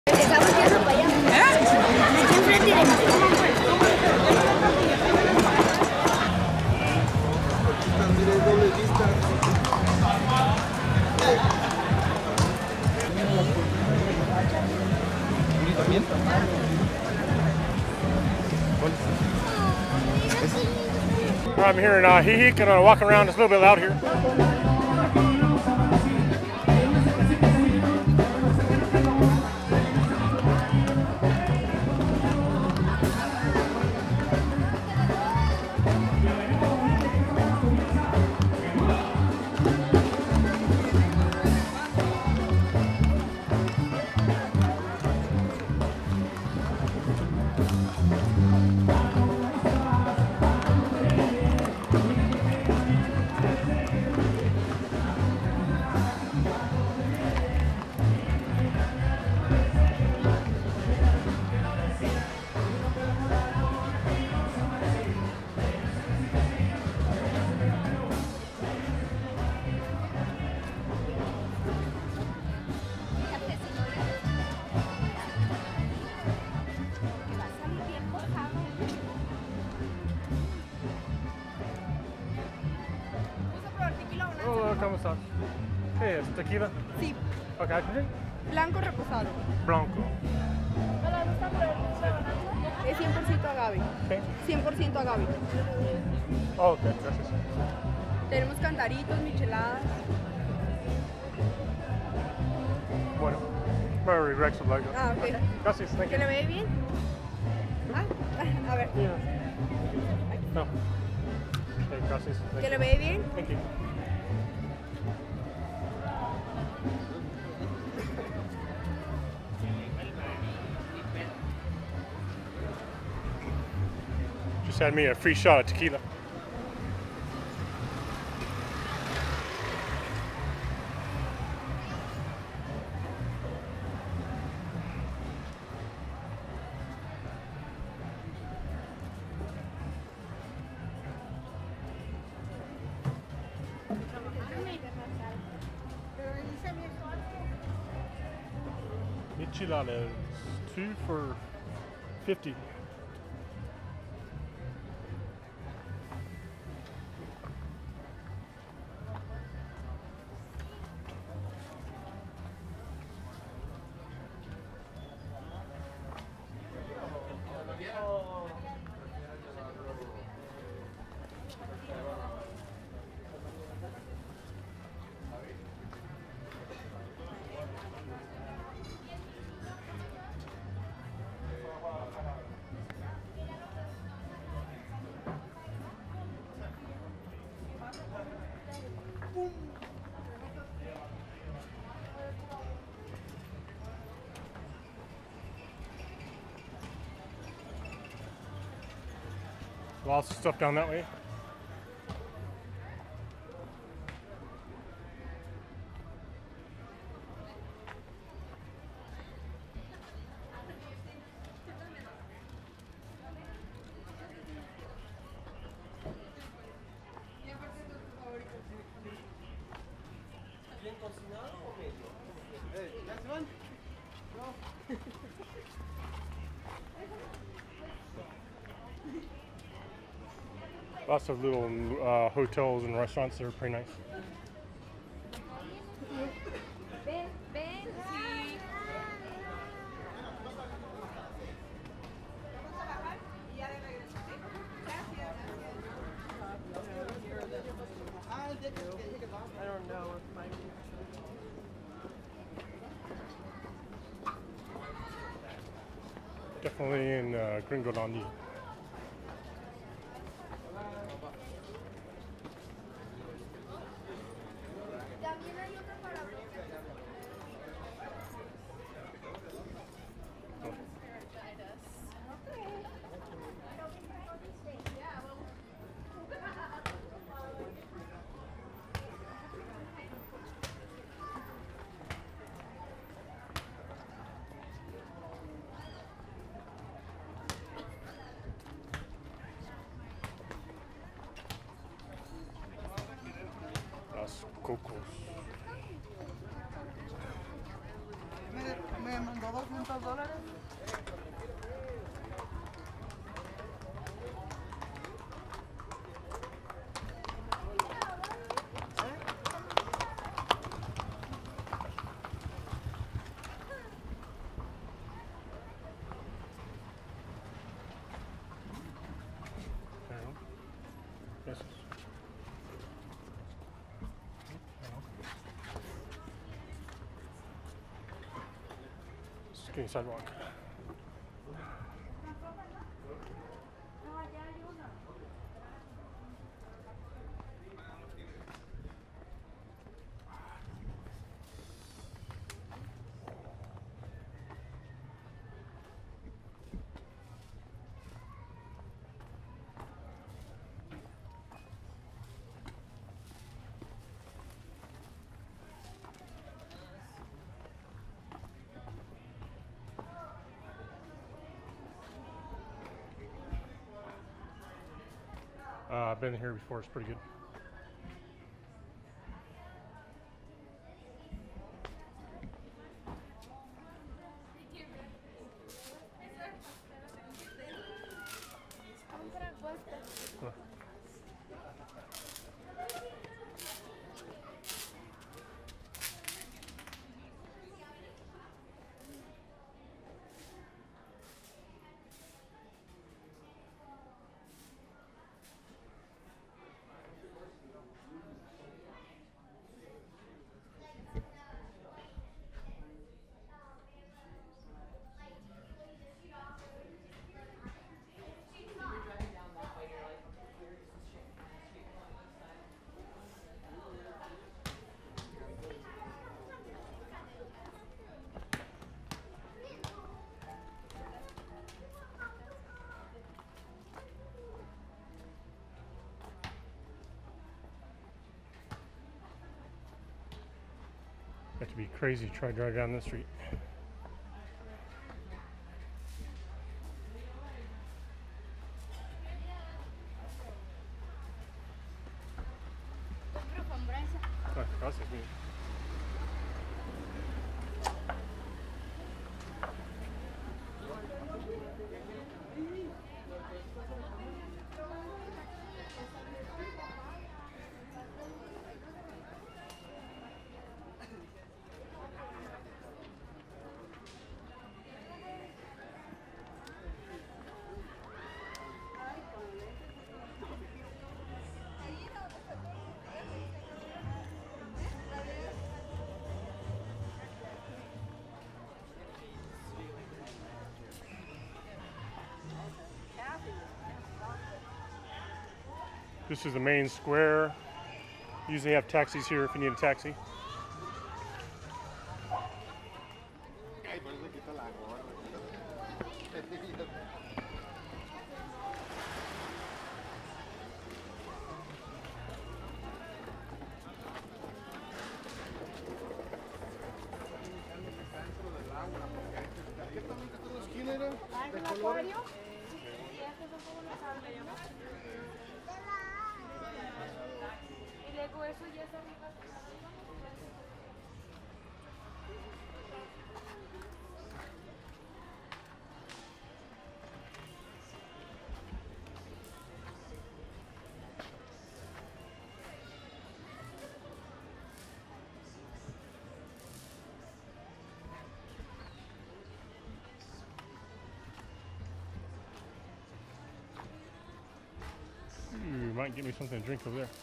Estamos yendo para allá. Aquí enfrente iremos. I'm here in Ajijic, gonna walk around. It's a little bit loud here. Hola, ¿cómo estás? ¿Qué es? ¿Tequila? Sí, Okay. blanco reposado. Blanco. Es 100% agave. Okay. 100% agave. Oh, okay, gracias. Tenemos cantaritos, micheladas. Bueno, very Rex of Lego. Ah, ok. Gracias, thank ¿Que you. le ve bien? Ah, a ver. Yeah. No. Okay, gracias. Thank ¿Que le you. ve bien? Thank you. Just had me a free shot of tequila. Micheladas, 2 for $50. Lots of stuff down that way. Lots of little hotels and restaurants that are pretty nice. Ven, ven. Sí. I don't know if my Definitely in Gringolandia. También hay otra para Skinny sidewalk. I've been here before, it's pretty good. Huh. Have to be crazy to try to drive down this street. Ah, gracias, mira. This is the main square. Usually have taxis here if you need a taxi. You might get me something to drink over there.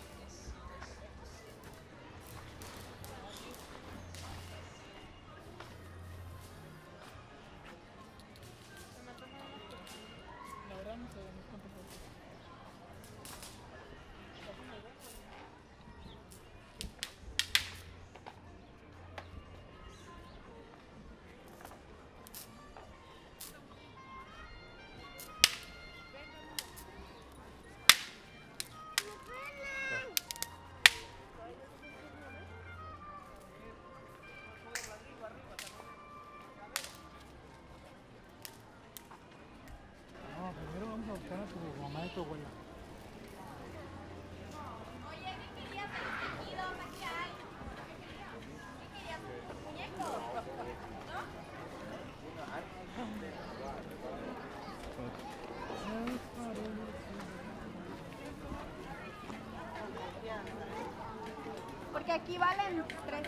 Porque aquí valen 3.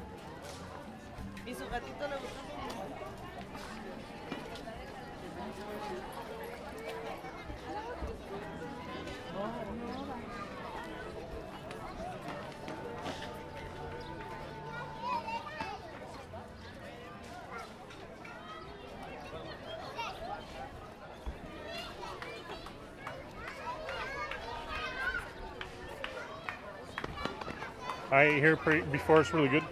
¿Y su gatito le gusta? I ate here before. It's really good.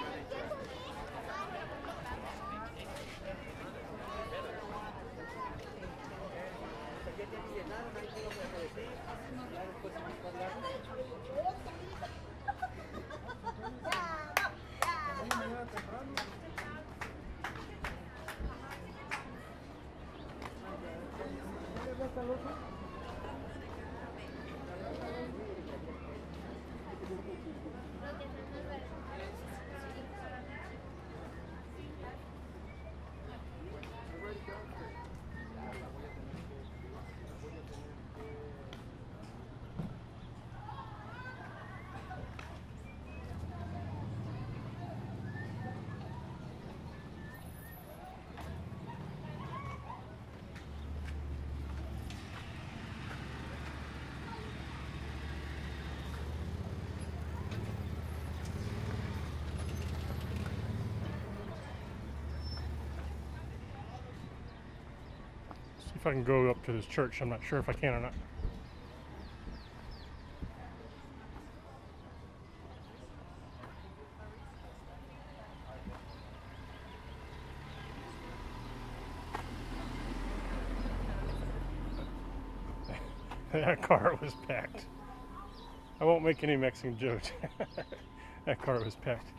See if I can go up to this church. I'm not sure if I can or not. That car was packed. I won't make any Mexican jokes. That car was packed.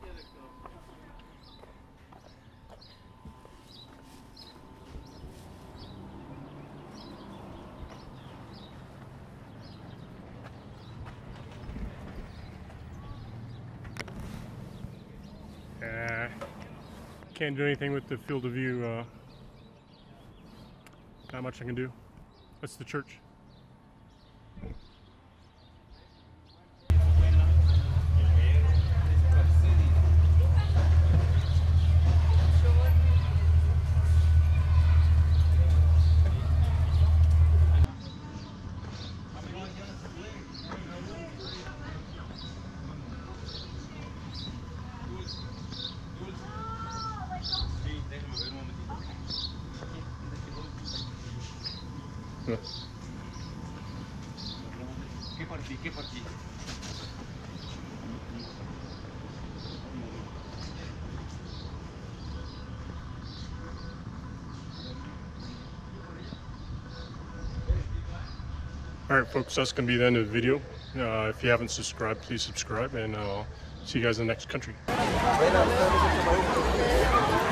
Can't do anything with the field of view. Not much I can do. That's the church. ¿Qué por ti? Alright folks, that's going to be the end of the video. If you haven't subscribed, please subscribe, and I'll see you guys in the next country.